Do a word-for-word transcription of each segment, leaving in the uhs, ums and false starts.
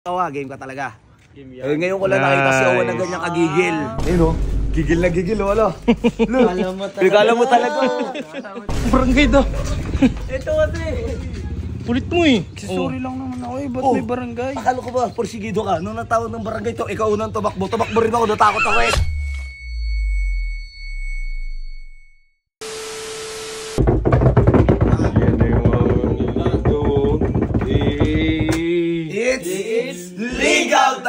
Owa, game ka talaga. Game yan. Eh, ngayon ko lang nakita si Owa na ganyang kagigil. Ayun o, gigil na gigil o, ano? Kala mo talaga. Barangay daw. Ito ate. Pulit mo eh. Sorry lang naman ako eh, ba't Oh, may barangay? Akala ko ba, porsigido ka. Nung natawag ng barangay to, ikaw unang tumakbo. Tumakbo rin ako, natakot ako eh. It's legal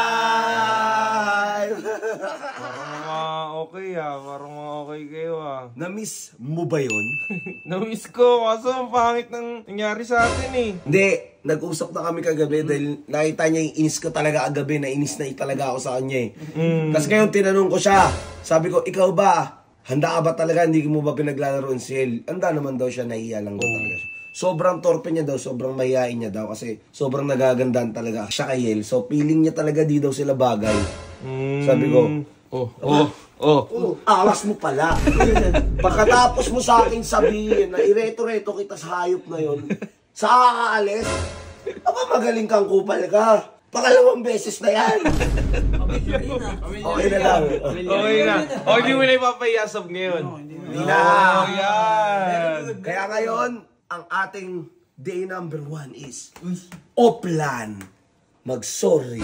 time! Parang mga okay ah, parang mga okay kayo ah. Na-miss mo ba yun? Na-miss ko, kaso ang pangit nang nangyari sa atin eh. Hindi, nag-usap na kami kagabi dahil nakita niya yung inis ko talaga kagabi, na inis na talaga ako sa kanya eh. Mm. Tapos ngayon tinanong ko siya, sabi ko, ikaw ba? Handa ka ba talaga? Hindi mo ba pinaglalaroan si El? Handa naman daw siya, nahiya lang daw oh. talaga siya. Sobrang torpe niya daw, sobrang mahihain niya daw kasi sobrang nagagandaan talaga siya kay El. So feeling niya talaga di daw sila bagay. Mm. Sabi ko, oh, oh, oh. Oh, alas mo pala. Pagkatapos mo sa akin sabihin na ireto-reto kita sa hayop na yon, sa kakaalis, aba magaling kang kupal ka. Pangalawang beses na yan. Okay na lang. Okay na. O, hindi mo na ipapayasab ngayon. Hindi na. Oh, yan. Kaya ngayon, ang ating day number one is Oplan. Mag-sorry.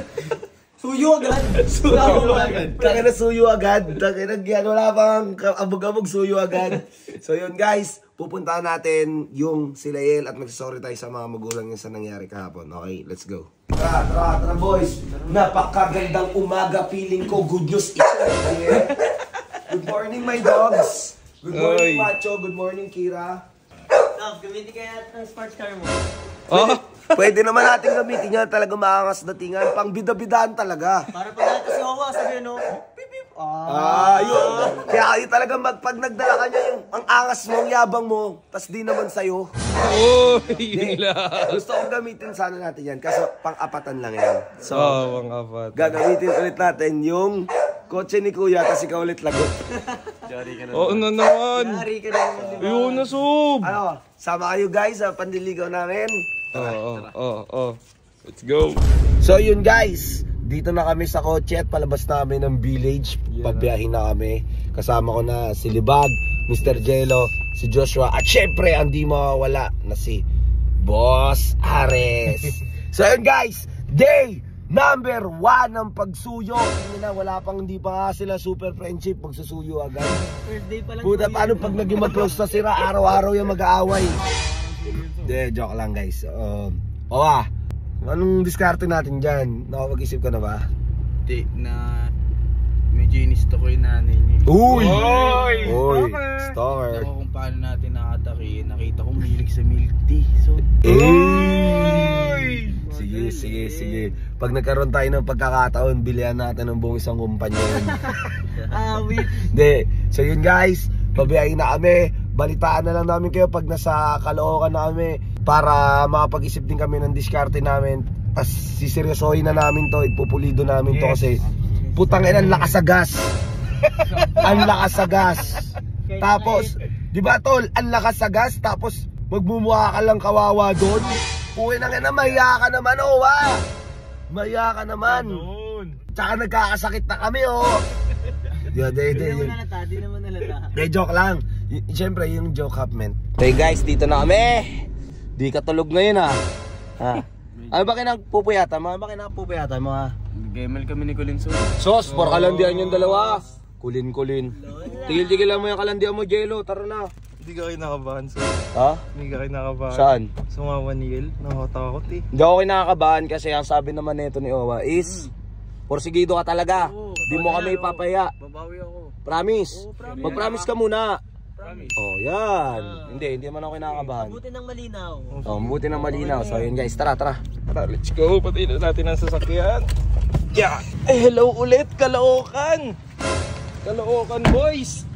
Suyo agad! Suyo agad. Taka na suyo agad. Taka na yan. Wala pang abog-abog suyo agad. So yun guys, pupuntahan natin yung sila El at mag-sorry tayo sa mga magulang niya sa nangyari kahapon. Okay, let's go. Tara, tara, tara boys. Napakagandang umaga. Feeling ko good news ito. Good morning my dogs. Good morning Oy. Macho. Good morning Kira. Love, gamitin kaya ng sports car mo. Oh? Pwede naman natin gamitin yan. Talaga maangas datingan. Pang bida-bidaan talaga. Para pag natin si Owa, sabi no? Pip, pip. Ah, yun. Kaya yun talaga mag, pag nagdala ka niya yung ang angas mo, ang yabang mo, tas di naman sa'yo. Oh, yun lang. Gusto kong gamitin sana natin yan. Kaso pang-apatan lang yan. So, oh, pang-apat. gagamitin ulit natin yung kotse ni Kuya kasi ka ulit lagot. Oo na naman. Yari ka naman, di ba? Ayun na sub. Ano, sama kayo guys sa pandiligaw namin. Oo, oo, oo. Let's go. So yun guys, dito na kami sa kotse at palabas namin ng village. Pabiyahin na kami. Kasama ko na si Libag, Mister Jello, si Joshua, at syempre ang di mawawala na si Boss Ares. So yun guys, day number one ng pagsuyo. Hindi na, wala pang, hindi pa nga sila super friendship, magsusuyo agad. First day pa lang. Buta, paano pag naging mag-close na sila, araw-araw yung mag-aaway. Hindi, joke lang guys. Um, Owa, anong diskarte natin dyan? Nakapag-isip ka na ba? Hindi, na medyo inisto ko yung nanay niya. Uy! Uy! Uy! Nakita Stalker! ko kung paano natin nakataki. Nakita ko milig sa milk tea. So, Uy! Sige, sige, sige. Pag nagkaroon tayo ng pagkakataon, bilihan natin ng buong isang kumpanya yun. ah, wait. Hindi. So yun guys, pabiyahin na kami. Balitaan na lang namin kayo pag nasa Caloocan na kami para makapag-isip din kami ng diskarte namin. Tapos siseryosohin na namin to, ipupulido namin to kasi putang ina, ang lakas sa gas. Ang lakas sa gas. Tapos, di ba tol, ang lakas sa gas tapos magmumukha ka lang kawawa doon. Uy na nga na, mahiya ka naman, Owa. Mahiya ka naman. Tsaka nagkakasakit na kami, oh. Di ba, di, di, Di naman nalata, di naman nalata. di, joke lang. Y Siyempre, yung joke up, man. Hey guys, dito na kami. Di ka tulog ngayon, ah. Ha? Ano ba kinagpupuyatan? Mga ba kinagpupuyatan mo, ha? Gemel kami ni Colin Sol. Sos, por kalandian yung dalawa. Kulin-kulin. Tigil-tigil lang mo yung kalandian mo, Jello. Tara na. Hindi ka kayo nakabahan, sir. Ha? Hindi ka kayo nakabahan. Saan? Sumawa ni El. Nakatakot eh. Hindi ako kinakabahan kasi ang sabi naman nito ni Owa is porsigido ka talaga. Di mo kami ipapaya. Babawi ako. Promise. Oo, promise. Mag-promise ka muna. Promise. Oh, yan. Hindi, hindi man ako kinakabahan. Mabuti ng malinaw. Oh, mabuti ng malinaw. So, yun guys, tara, tara. Tara, let's go. Patayin na natin ang sasakyan. Yeah. Eh, hello ulit, Caloocan. Caloocan boys.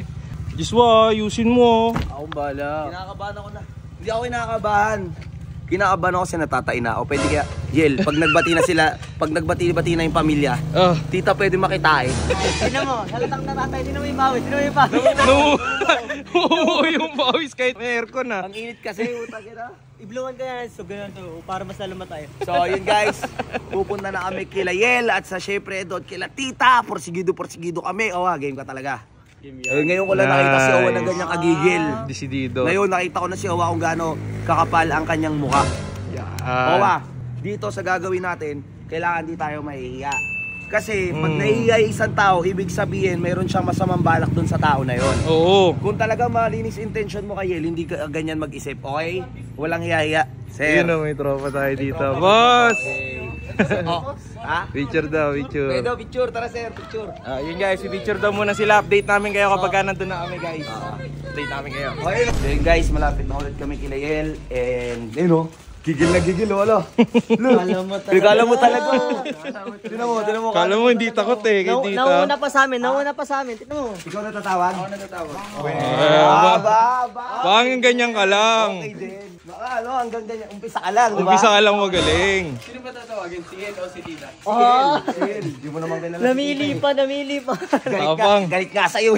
Jiswa, ayusin mo. Akong bala. Kinakabahan ako na. Hindi ako kinakabahan. kinakabahan ako kasi natatain na ako. Pwede kaya, Yel, pag nagbati na sila, pag nagbati-bati na yung pamilya, Oh. tita pwede makita eh. Tignan mo, halatang natatay, tignan mo yung bawis, tignan mo yung bawis. No. Oo, yung pawis kahit may aircon ah. Ang init kasi, utang ina. Ibluwan ka yan, so ganun to, para mas lalo matayo. So yun guys, pupunta na kami kila Yel at sa syempre doon kila tita. Porsigido, porsigido kami. Owa, game ka talaga. Eh, ngayon ko lang nakita si Owa na ganyang kagigil. Desidido. Ngayon nakita ko na si Owa kung gaano kakapal ang kanyang mukha. Yan. Owa, dito sa gagawin natin, kailangan di tayo mahihiya. Kasi pag Mm. nahihiya yung isang tao, ibig sabihin mayroon siyang masamang balak dun sa tao na yon. Oo. Kung talaga malinis intention mo kay Yel, hindi ka ganyan mag-isip, okay? Walang hiya-hiya. Sir. Yun o, may tropa tayo dito. Boss! Oh, ha? Picture daw, picture. Pwede, picture. Tara sir, picture. Ah, yun guys, picture daw muna sila. Update namin kayo kapag ka nandun na kami guys. Update namin kayo. Okay. So yun guys, malapit na ulit kami kila Yel. And, yun o, gigil na gigil o, wala. Kala mo talaga. Kala mo talaga. Tinan mo, tinan mo. Kala mo hindi takot eh, kay Nau- tita. Nauna pa sa amin, nauna pa sa amin, tignan mo. Ikaw natatawag? Ako natatawag. Ah, Ba, ba. Bangin ganyan ka lang. Okay din. Baka ano, hanggang ganyan. Umpisa ka lang, di ba? Umpisa ka lang magaling. Sino ba tatawagin? Si Ed o si Tita? Ah, Yel, di mo naman kilala. namili pa, namili pa. Galit ka, Tapang. galit nga sa'yo.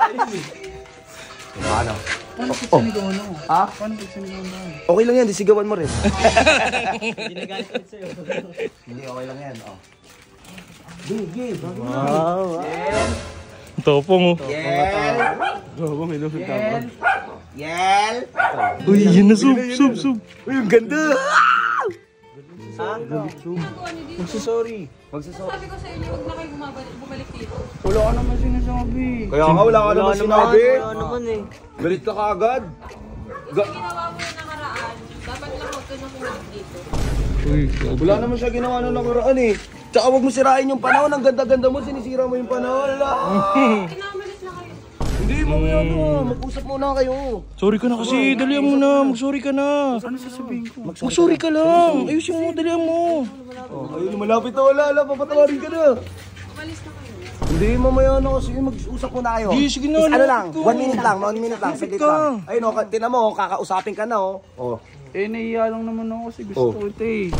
Paano? Paano pag Oh. sinigawan mo? Ha? Paano pag sinigawan mo? Okay lang yan, disigawan mo rin. Ginagalit ko sa'yo. Hindi, okay lang yan. Oh. Gig, gig. Wow. Topong oh. Yel. Oo, may lupit Yel. Yel. Uy, yun na sub, sub, sub. Uy, ang ganda. Magsasorry. Magsasabi. Sabi ko sa inyo, huwag na kayo bumabalik, bumalik dito. Wala ka naman sinasabi. Kaya nga, wala ka naman sinabi. Wala naman eh. Galit ka kaagad. Ga Ginawa mo na nakaraan, dapat lang huwag ka na bumalik dito. Uy, wala naman siya ginawa nung nakaraan eh. Tsaka huwag mo sirain yung panahon. Ang ganda-ganda mo, sinisira mo yung panahon. Wala. Kinamalit na kayo. Hindi mo yan mo. Mag-usap muna kayo. sorry ka na kasi, dalihan mo na. Mag-sorry ka na. Ano sasabihin ko? Mag-sorry ka lang. Ayusin mo, dalihan mo. Oh, ayun, malapit na wala. Wala, papatawarin ka na. Umalis na kayo. Hindi, mamaya na kasi mag-usap muna kayo. Sige, sige na, Is, ano lapit lang, ko. one minute lang, one minute lang, saglit ka. lang. Ayun o, tinan mo, kakausapin ka na oh. Oh. Eh, naiiya lang naman ako kasi gusto Oh. ko ito eh.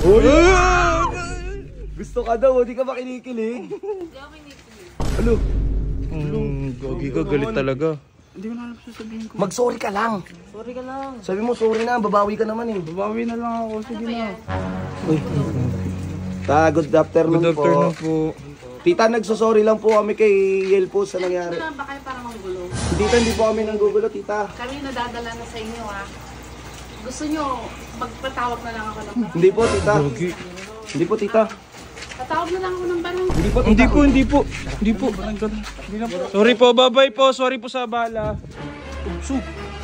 Gusto ka daw, hindi ka ba kinikilig? Hindi ako kinikilig. Ano? Hmm, gagi ka, galit talaga. Hindi ko na alam sasabihin ko. Mag-sorry ka lang. Sorry ka lang. Sabi mo, sorry na, babawi ka naman eh. Babawi na lang ako. Sige na. Ta, good afternoon, Good afternoon po. po. Tita, nagsosorry lang po kami kay Yel po sa nangyari. Ano ba kayo para manggulo? Tita, hindi po kami nanggugulo, tita. Kami nadadala na sa inyo ha. Gusto nyo, magpatawag na lang ako ng barangay. Hindi po, tita. Hindi po, tita. Patawag na lang ako ng barangay. Hindi po, tita. Hindi po, hindi po. Hindi po. Sorry po, bye-bye po. Sorry po sa bala. Sub.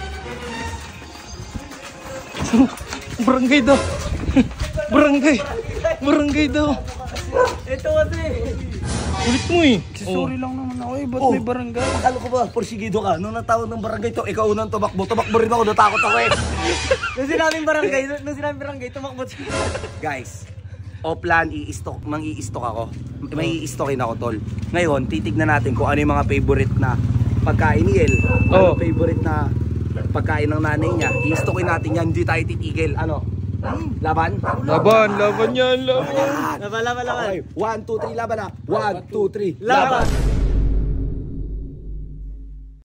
Sub. Barangay daw. Barangay. Barangay daw. Ito kasi. Ulit mo eh. Sorry lang naman ako eh. Ba't Oh. may barangay? Akala ko ba, porsigido ka. Nung natawag ng barangay to, ikaw unang tumakbo. Tumakbo rin ako, natakot ako eh. Nung sinabing barangay, nung sinabing barangay, tumakbot siya. Guys, offline, i-stock, mang i-stock ako. May i-stockin ako, tol. Ngayon, titignan natin kung ano yung mga favorite na pagkain ni El. Ano Oh. favorite na pagkain ng nanay niya. I-stockin natin yan, hindi tayo titigil. Ano? Laban? Laban, laban yan, laban. Laban, laban, laban. Okay, one, two, three, laban na. One, two, three, Laban. laban.